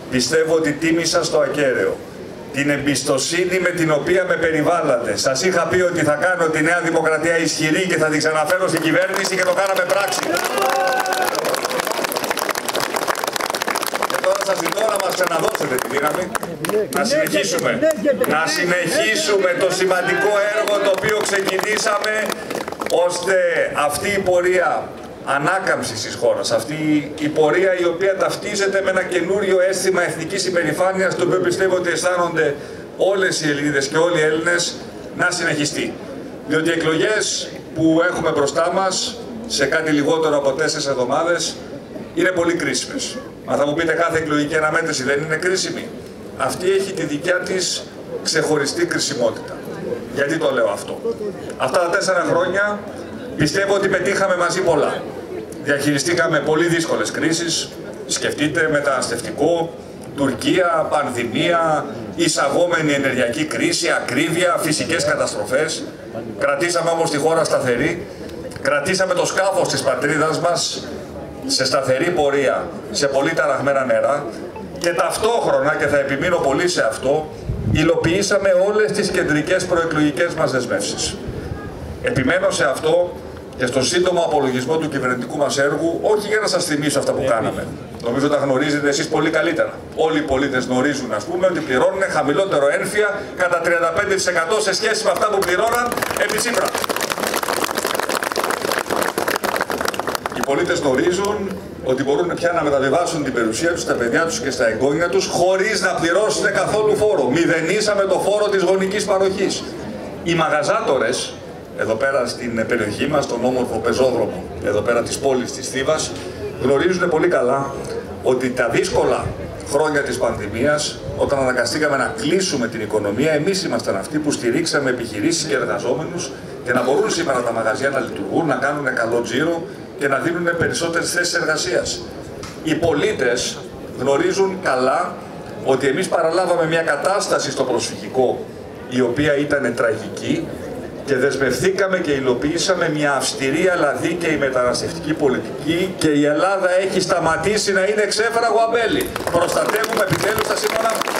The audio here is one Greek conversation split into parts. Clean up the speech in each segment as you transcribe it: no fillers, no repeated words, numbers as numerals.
Πιστεύω ότι τίμησα στο ακέραιο την εμπιστοσύνη με την οποία με περιβάλλατε. Σας είχα πει ότι θα κάνω τη Νέα Δημοκρατία ισχυρή και θα την ξαναφέρω στην κυβέρνηση και το κάναμε πράξη. Και τώρα σας ζητώ να μας ξαναδώσετε τη δύναμη, να συνεχίσουμε το σημαντικό έργο το οποίο ξεκινήσαμε, ώστε αυτή η πορεία ανάκαμψης της χώρας, αυτή η πορεία η οποία ταυτίζεται με ένα καινούριο αίσθημα εθνικής υπερηφάνειας, το οποίο πιστεύω ότι αισθάνονται όλες οι Ελληνίδες και όλοι οι Έλληνες, να συνεχιστεί. Διότι οι εκλογές που έχουμε μπροστά μας, σε κάτι λιγότερο από 4 εβδομάδες, είναι πολύ κρίσιμες. Μα θα μου πείτε, κάθε εκλογική αναμέτρηση δεν είναι κρίσιμη? Αυτή έχει τη δικιά της ξεχωριστή κρισιμότητα. Γιατί το λέω αυτό? Αυτά τα 4 χρόνια πιστεύω ότι πετύχαμε μαζί πολλά. Διαχειριστήκαμε πολύ δύσκολες κρίσεις. Σκεφτείτε μεταναστευτικό, Τουρκία, πανδημία, εισαγόμενη ενεργειακή κρίση, ακρίβεια, φυσικές καταστροφές. Κρατήσαμε όμως τη χώρα σταθερή. Κρατήσαμε το σκάφος της πατρίδας μας σε σταθερή πορεία, σε πολύ ταραγμένα νερά. Και ταυτόχρονα, και θα επιμείνω πολύ σε αυτό, υλοποιήσαμε όλες τις κεντρικές προεκλογικές μας δεσμεύσεις. Επιμένω σε αυτό και στο σύντομο απολογισμό του κυβερνητικού μας έργου, όχι για να σας θυμίσω αυτά που κάναμε. Νομίζω τα γνωρίζετε εσείς πολύ καλύτερα. Όλοι οι πολίτες γνωρίζουν, ας πούμε, ότι πληρώνουν χαμηλότερο ένφια κατά 35% σε σχέση με αυτά που πληρώναν επί Τσίπρα. Οι πολίτες γνωρίζουν ότι μπορούν πια να μεταβιβάσουν την περιουσία τους στα παιδιά τους και στα εγγόνια τους χωρίς να πληρώσουν καθόλου φόρο. Μηδενίσαμε το φόρο της γονικής παροχής. Οι μαγαζάτορες, εδώ πέρα στην περιοχή μας, στον όμορφο πεζόδρομο, εδώ πέρα της πόλης της Θήβας, γνωρίζουν πολύ καλά ότι τα δύσκολα χρόνια της πανδημίας, όταν αναγκαστήκαμε να κλείσουμε την οικονομία, εμείς ήμασταν αυτοί που στηρίξαμε επιχειρήσεις και εργαζόμενους και να μπορούν σήμερα τα μαγαζιά να λειτουργούν, να κάνουν καλό τζίρο και να δίνουν περισσότερες θέσεις εργασίας. Οι πολίτες γνωρίζουν καλά ότι εμείς παραλάβαμε μια κατάσταση στο προσφυγικό η οποία ήταν τραγική και δεσμευθήκαμε και υλοποιήσαμε μια αυστηρή αλλά δίκαιη μεταναστευτική πολιτική και η Ελλάδα έχει σταματήσει να είναι ξέφραγο αμπέλι. Προστατεύουμε επιτέλους τα σύνορά μας,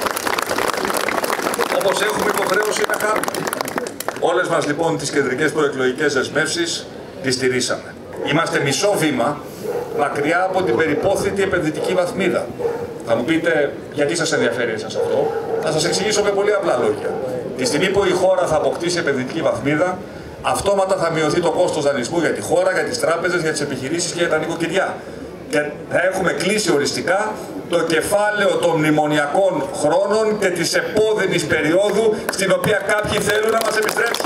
όπως έχουμε υποχρέωση να κάνουμε. Όλες μας λοιπόν τις κεντρικές προεκλογικές δεσμεύσεις τις στηρίσαμε. Είμαστε μισό βήμα μακριά από την περιπόθητη επενδυτική βαθμίδα. Θα μου πείτε, γιατί σας ενδιαφέρει εσάς αυτό? Θα σας εξηγήσω με πολύ απλά λόγια. Τη στιγμή που η χώρα θα αποκτήσει επενδυτική βαθμίδα, αυτόματα θα μειωθεί το κόστος δανεισμού για τη χώρα, για τις τράπεζες, για τις επιχειρήσεις και για τα νοικοκυριά. Και θα έχουμε κλείσει οριστικά το κεφάλαιο των μνημονιακών χρόνων και της επώδυνης περίοδου στην οποία κάποιοι θέλουν να μας επιστρέψουν.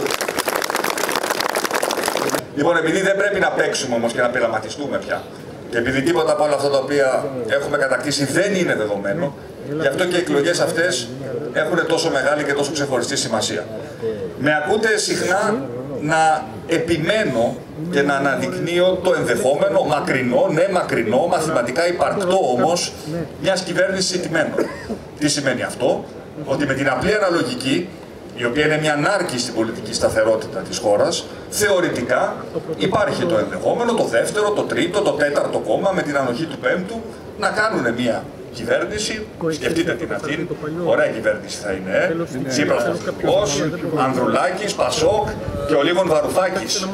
Λοιπόν, επειδή δεν πρέπει να παίξουμε όμως και να πειραματιστούμε πια, και επειδή τίποτα από όλα αυτά τα οποία έχουμε κατακτήσει δεν είναι δεδομένο, γι' αυτό και οι εκλογές αυτές έχουν τόσο μεγάλη και τόσο ξεχωριστή σημασία. Με ακούτε συχνά να επιμένω και να αναδεικνύω το ενδεχόμενο, μακρινό, ναι μακρινό, μαθηματικά υπαρκτό όμως, μιας κυβέρνησης ηττημένων. Τι σημαίνει αυτό? Ότι με την απλή αναλογική, η οποία είναι μια νάρκη στην πολιτική σταθερότητα της χώρας, θεωρητικά υπάρχει το ενδεχόμενο, το δεύτερο, το τρίτο, το τέταρτο κόμμα, με την ανοχή του πέμπτου, να κάνουν μια κυβέρνηση, σκεφτείτε την αυτή, ωραία κυβέρνηση θα είναι, Τσίπρας Πρωθυπουργός, Ανδρουλάκης, Πασόκ και ο Λίβων Βαρουφάκης.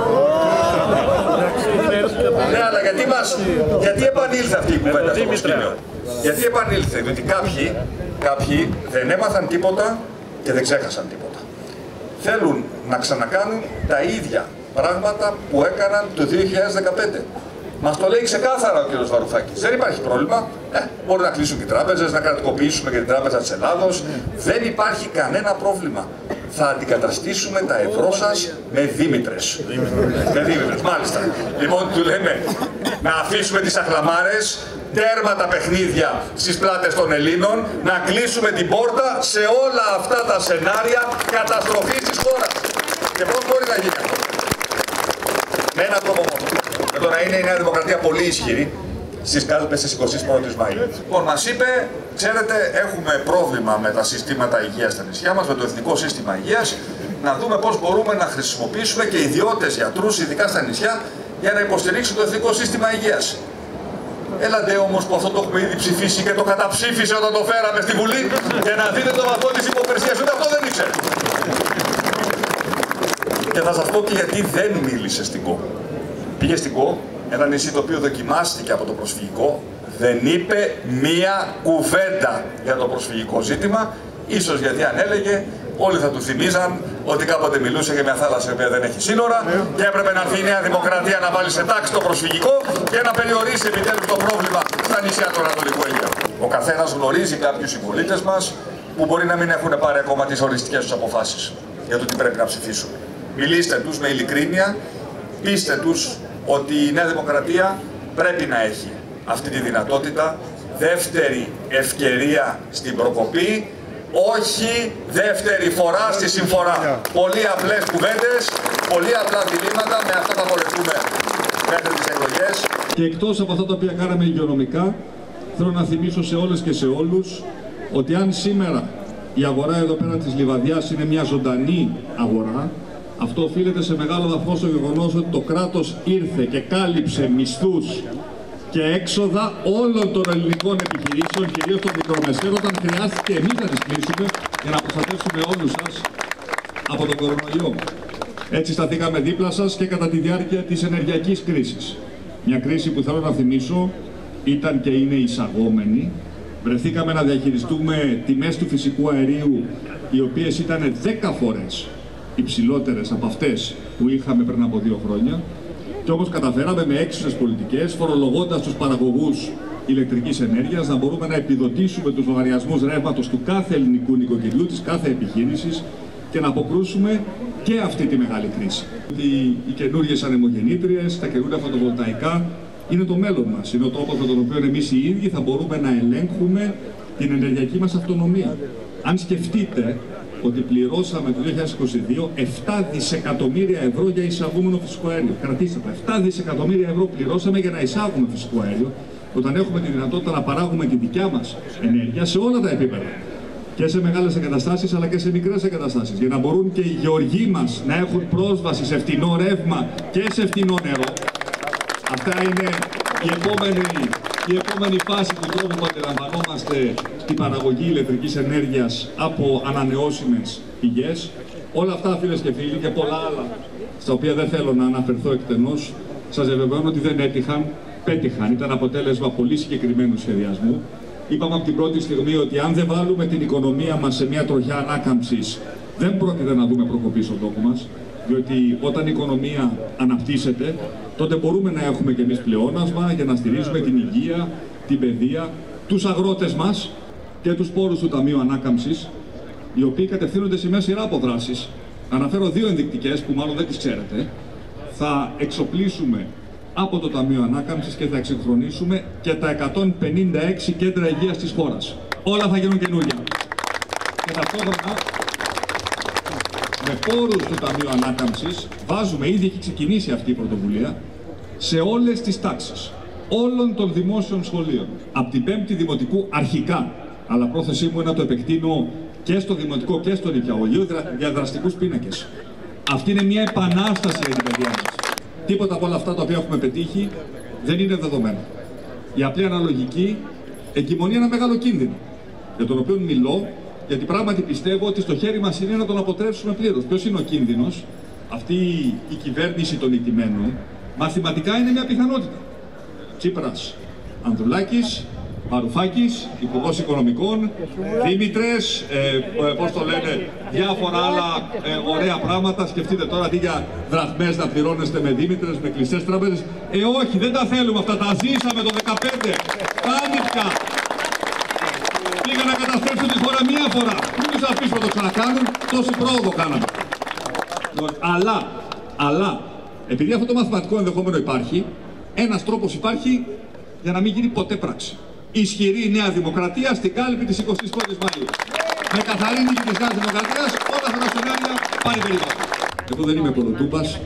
Ναι, αλλά γιατί επανήλθε αυτή η κουβέντα στο προσκήνιο? Γιατί επανήλθε? Διότι κάποιοι δεν έμαθαν τίποτα και δεν ξέχασαν τίποτα. Θέλουν να ξανακάνουν τα ίδια πράγματα που έκαναν το 2015. Μας το λέει ξεκάθαρα ο κ. Βαρουφάκης. Δεν υπάρχει πρόβλημα. Μπορεί να κλείσουν και οι τράπεζες, να κρατικοποιήσουμε και την Τράπεζα της Ελλάδος. Δεν υπάρχει κανένα πρόβλημα. Θα αντικαταστήσουμε τα ευρώ σας με Δήμητρες. Με Δήμητρες, μάλιστα. Λοιπόν, του λέμε να αφήσουμε τις αχλαμάρες, τέρμα τα παιχνίδια στις πλάτες των Ελλήνων, να κλείσουμε την πόρτα σε όλα αυτά τα σενάρια καταστροφής της χώρας. Και πώς μπορεί να γίνει αυτό? Με έναν τρόπο μόνο. Με το να είναι η Νέα Δημοκρατία πολύ ισχυρή στις κάλπες της 21ης Μαΐου. Λοιπόν, μας είπε, ξέρετε, έχουμε πρόβλημα με τα συστήματα υγείας στα νησιά μας, με το Εθνικό Σύστημα Υγείας, να δούμε πώς μπορούμε να χρησιμοποιήσουμε και ιδιώτες γιατρούς, ειδικά στα νησιά, για να υποστηρίξουν το Εθνικό Σύστημα Υγείας. Έλατε όμως που αυτό το έχουμε ήδη ψηφίσει και το καταψήφισε όταν το φέραμε στη Βουλή και να δείτε το βαθμό της υποκρισίας, ούτε αυτό δεν ήξερε. Και θα σας πω και γιατί δεν μίλησε στην ΚΟ. Πήγε στην ΚΟ, ένα νησί το οποίο δοκιμάστηκε από το προσφυγικό, δεν είπε μία κουβέντα για το προσφυγικό ζήτημα, ίσως γιατί αν έλεγε όλοι θα του θυμίζαν ότι κάποτε μιλούσε για μια θάλασσα που δεν έχει σύνορα και έπρεπε να έρθει η Νέα Δημοκρατία να βάλει σε τάξη το προσφυγικό και να περιορίσει επιτέλους το πρόβλημα στα νησιά του Ανατολικού Αιγαίου. Ο καθένας γνωρίζει κάποιους συμπολίτες μας που μπορεί να μην έχουν πάρει ακόμα τις οριστικές τους αποφάσεις για το τι πρέπει να ψηφίσουν. Μιλήστε τους με ειλικρίνεια, πείστε τους ότι η Νέα Δημοκρατία πρέπει να έχει αυτή τη δυνατότητα, δεύτερη ευκαιρία στην προκοπή, όχι δεύτερη φορά στη συμφορά. Πολύ απλές κουβέντες, πολύ απλά διλήμματα, με αυτά θα πορευτούμε μέχρι τις εκλογές. Και εκτός από αυτά τα οποία κάναμε υγειονομικά, θέλω να θυμίσω σε όλες και σε όλους ότι αν σήμερα η αγορά εδώ πέρα της Λιβαδιάς είναι μια ζωντανή αγορά, αυτό οφείλεται σε μεγάλο βαθμό στο γεγονός ότι το κράτος ήρθε και κάλυψε μισθούς και έξοδα όλων των ελληνικών επιχειρήσεων, κυρίως των μικρομεσαίων, όταν χρειάστηκε εμείς να τις κλείσουμε για να προστατεύσουμε όλους σας από τον κορονοϊό. Έτσι σταθήκαμε δίπλα σας και κατά τη διάρκεια της ενεργειακής κρίσης. Μια κρίση που θέλω να θυμίσω ήταν και είναι εισαγόμενη. Βρεθήκαμε να διαχειριστούμε τιμές του φυσικού αερίου, οι οποίες ήταν 10 φορές υψηλότερες από αυτές που είχαμε πριν από 2 χρόνια. Και όμως καταφέραμε με έξυπνες πολιτικές, φορολογώντας τους παραγωγούς ηλεκτρικής ενέργειας, να μπορούμε να επιδοτήσουμε τους λογαριασμούς ρεύματος του κάθε ελληνικού νοικοκυριού, της κάθε επιχείρησης και να αποκρούσουμε και αυτή τη μεγάλη κρίση. Οι καινούργιες ανεμογεννήτριες, τα καινούργια φωτοβολταϊκά είναι το μέλλον μας. Είναι ο τρόπος με τον οποίο εμείς οι ίδιοι θα μπορούμε να ελέγχουμε την ενεργειακή μας αυτονομία. Αν σκεφτείτε ότι πληρώσαμε το 2022 7 δισεκατομμύρια ευρώ για εισαγόμενο φυσικό αέριο. Κρατήστε το, 7 δισεκατομμύρια ευρώ πληρώσαμε για να εισάγουμε φυσικό αέριο, όταν έχουμε τη δυνατότητα να παράγουμε τη δικιά μας ενέργεια σε όλα τα επίπεδα. Και σε μεγάλες εγκαταστάσεις αλλά και σε μικρές εγκαταστάσεις. Για να μπορούν και οι γεωργοί μας να έχουν πρόσβαση σε φτηνό ρεύμα και σε φτηνό νερό. Αυτά είναι η επόμενη φάση του τρόπου που αντιλαμβανόμαστε την παραγωγή ηλεκτρικής ενέργειας από ανανεώσιμες πηγές. Όλα αυτά, φίλες και φίλοι, και πολλά άλλα, στα οποία δεν θέλω να αναφερθώ εκτενώς, σας διαβεβαιώνω ότι δεν έτυχαν, πέτυχαν. Ήταν αποτέλεσμα πολύ συγκεκριμένου σχεδιασμού. Είπαμε από την πρώτη στιγμή ότι αν δεν βάλουμε την οικονομία μας σε μια τροχιά ανάκαμψης, δεν πρόκειται να δούμε προκοπή στον τόπο μας. Διότι όταν η οικονομία αναπτύσσεται, τότε μπορούμε να έχουμε και εμείς πλεόνασμα για να στηρίζουμε την υγεία, την παιδεία, τους αγρότες μας και τους πόρους του Ταμείου Ανάκαμψης, οι οποίοι κατευθύνονται σε μια σειρά από δράσεις. Αναφέρω 2 ενδεικτικές που μάλλον δεν τις ξέρετε. Θα εξοπλίσουμε από το Ταμείο Ανάκαμψης και θα εξυγχρονίσουμε και τα 156 κέντρα υγείας της χώρας. Όλα θα γίνουν καινούργια. Και ταυτόχρονα, με πόρους του Ταμείου Ανάκαμψης, βάζουμε, ήδη έχει ξεκινήσει αυτή η πρωτοβουλία, σε όλες τις τάξεις όλων των δημόσιων σχολείων. Από την 5η Δημοτικού αρχικά, αλλά πρόθεσή μου είναι να το επεκτείνω και στο Δημοτικό και στο Νηπιαγωγείο, για δραστικούς πίνακες. Αυτή είναι μια επανάσταση για την παιδεία μας. Τίποτα από όλα αυτά τα οποία έχουμε πετύχει δεν είναι δεδομένα. Η απλή αναλογική εγκυμονεί ένα μεγάλο κίνδυνο, για τον οποίο μιλώ, γιατί πράγματι πιστεύω ότι στο χέρι μας είναι να τον αποτρέψουμε πλήρως. Ποιος είναι ο κίνδυνος? Αυτή η κυβέρνηση των ηττημένων μαθηματικά είναι μια πιθανότητα. Τσίπρας, Ανδρουλάκης, Μαρουφάκης, Υπουργός Οικονομικών, Δήμητρες, πώς το λένε, διάφορα άλλα ωραία πράγματα. Σκεφτείτε τώρα, αντί για δραχμές να πληρώνεστε με Δήμητρες, με κλειστές τράπεζες. Όχι, δεν τα θέλουμε αυτά, τα ζήσαμε το 15. Κάνει πια. Πήγα να καταστρέψουν τη χώρα μία φορά. Μην τους αφήσουμε να το ξανακάνουν, τόση πρόοδο κάναμε. Αλλά, επειδή αυτό το μαθηματικό ενδεχόμενο υπάρχει, ένας τρόπος υπάρχει για να μην γίνει ποτέ πράξη. Ισχυρή Νέα Δημοκρατία στην κάλπη της 21ης Μαΐου. Με καθαρή νίκη της Νέας Δημοκρατίας, όλα αυτά τα σενάρια πάνε περισσότερο. Εγώ δεν είμαι κολοτούμπας.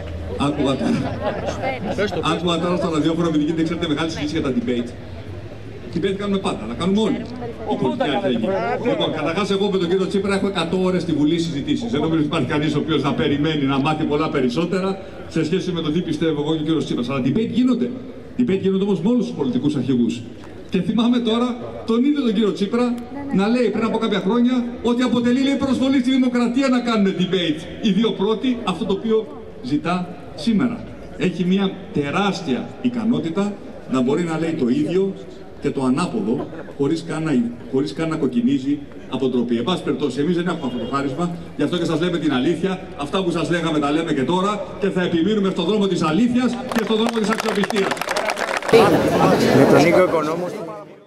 Άκουγα τώρα στο ραδιόφωνο, επειδή γίνεται, ξέρετε, μεγάλη συζήτηση για τα debate. Debate κάνουμε πάντα, αλλά κάνουμε όλοι. Λοιπόν, καταρχάς, εγώ με τον κύριο Τσίπρα έχω 100 ώρες στη Βουλή συζητήσεις. Δεν νομίζω ότι υπάρχει κανείς ο οποίος να περιμένει να μάθει πολλά περισσότερα σε σχέση με το τι πιστεύω εγώ και ο κύριος Τσίπρας. Αλλά debate γίνονται. Debate γίνονται όμως με όλους τους πολιτικούς αρχηγούς. Και θυμάμαι τώρα τον ίδιο τον κύριο Τσίπρα να λέει πριν από κάποια χρόνια ότι αποτελεί, λέει, προσβολή στη δημοκρατία να κάνουν debate οι δύο πρώτοι, αυτό το οποίο ζητά σήμερα. Έχει μια τεράστια ικανότητα να μπορεί να λέει το ίδιο και το ανάποδο, χωρίς καν να κοκκινίζει από ντροπή. Εν πάση περιπτώσει, εμείς δεν έχουμε αυτό το χάρισμα, γι' αυτό και σας λέμε την αλήθεια. Αυτά που σας λέγαμε τα λέμε και τώρα και θα επιμείνουμε στον δρόμο της αλήθειας και στον δρόμο της αξιοπιστίας. Με τον Νίκο Οικονόμου.